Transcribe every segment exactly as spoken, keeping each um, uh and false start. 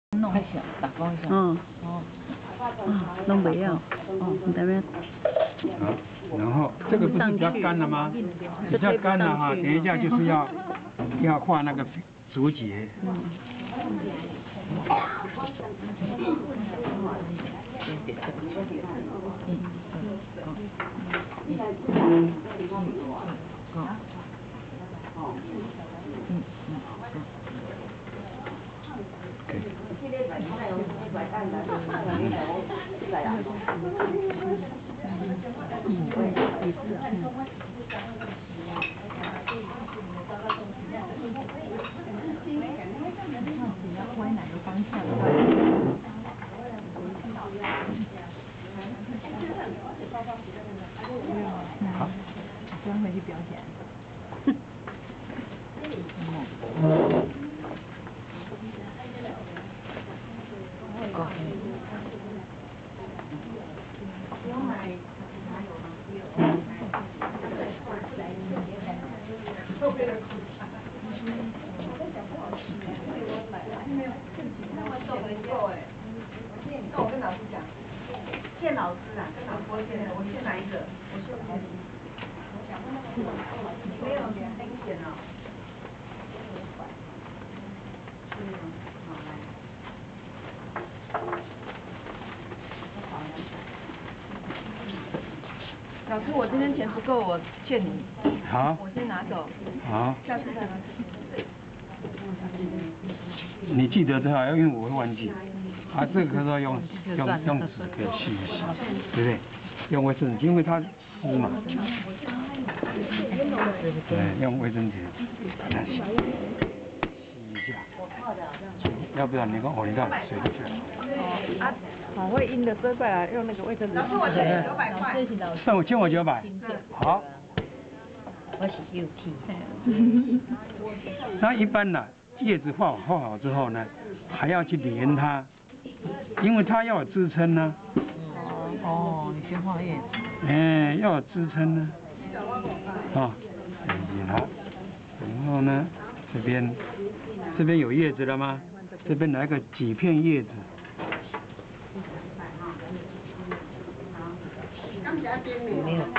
弄一下，打光一下。 嗯。 哦。 啊，弄不要。哦，你在那。 好，然后这个不是比较干了吗？比较干了哈，等一下就是要要画那个竹节。嗯。 嗯嗯。往哪个方向？好，专门去表演。够。 那我跟老师讲，见老师啊，跟老师见的，我先来一个，我先来一个。你没有明显哦。老师，我今天钱不够，我欠你。 好。 我先拿走。 好。 下次再来。 你记得的话，因为我会忘记。啊，这个可是要用用用纸可以吸一吸，对不对？用卫生纸，因为它湿嘛。对，用卫生纸把它吸吸一下。要不然你看哦，你看水就下来。 哦啊，好会阴的摔败了，用那个卫生纸。老师，我欠你九百块。 算我欠我九百。好。 我是有气。 那一般呢，叶子画画好之后呢，还要去连它，因为它要有支撑呢。 哦，你先画叶子。 哎，要有支撑呢。啊，好。然后呢，这边这边有叶子了吗？这边来个几片叶子。 没有。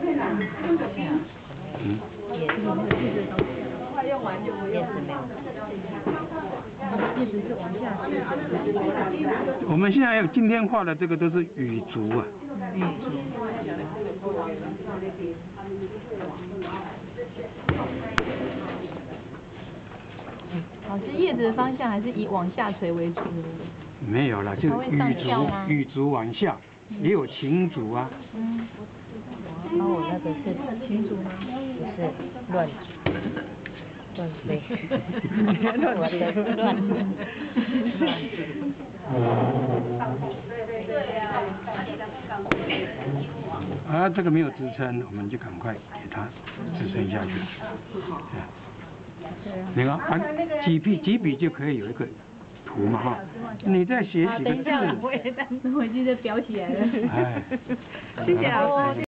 嗯。 叶子快用完就不用。 叶子没有。 叶子是往下去。 我们现在有今天画的这个都是雨竹啊。 玉竹。老师，叶子的方向还是以往下垂为主。 没有了，就雨竹，雨竹往下，也有晴竹啊。 嗯。然后我那个是晴竹吗？不是，乱竹。乱飞。我的乱。 啊，这个没有支撑，我们就赶快给它支撑下去。你看啊，几笔几笔就可以有一个图嘛哈。你再写几个字。 等一下，我也我已经在裱起来了。 哎。 谢谢老师。